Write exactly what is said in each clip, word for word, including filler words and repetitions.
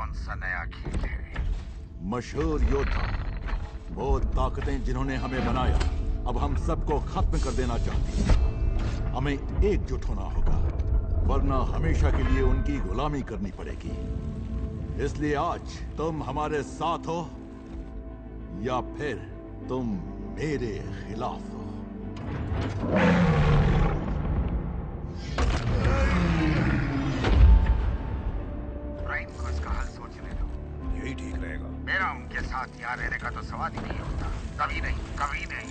कौन सा नया खेल है? मशहूर योद्धा, वो ताकतें जिन्होंने हमें बनाया अब हम सबको खत्म कर देना चाहती हैं। हमें एकजुट होना होगा, वरना हमेशा के लिए उनकी गुलामी करनी पड़ेगी। इसलिए आज तुम हमारे साथ हो या फिर तुम मेरे खिलाफ हो। ब्राइन को इसका हल सोचने दो। यही ठीक रहेगा। मेरा उनके साथ यहाँ रहने का तो सवाल ही नहीं होता। कभी नहीं, कभी नहीं।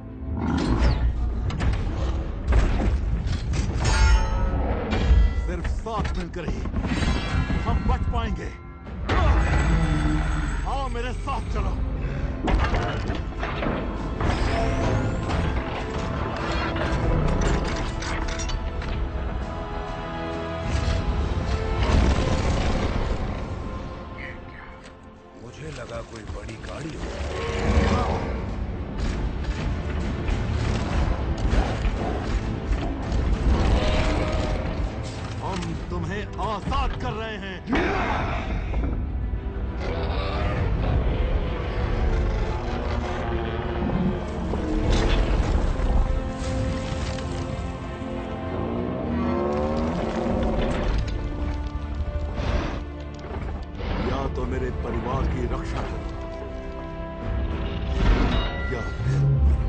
सिर्फ साथ मिलकर ही हम बच पाएंगे। आओ मेरे साथ चलो। ये क्या? मुझे लगा कोई बड़ी गाड़ी हो। हम तुम्हें आजाद कर रहे हैं। या तो मेरे परिवार की रक्षा करो या फिर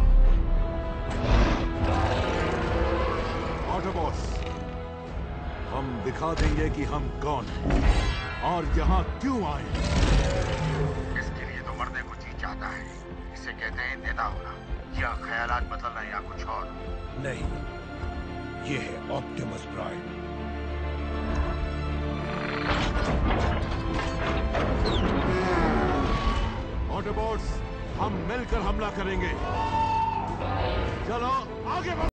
ऑटोबॉस, हम दिखा देंगे कि हम कौन हैं और यहाँ क्यों आए। इसके लिए तो मरने को जी चाहता है। इसे कहते हैं नेता होना, या ख्यालात बदलना, या कुछ और। नहीं, ये है ऑप्टिमस प्राइम। ऑटोबॉट्स, हम मिलकर हमला करेंगे। चलो आगे बढ़ो।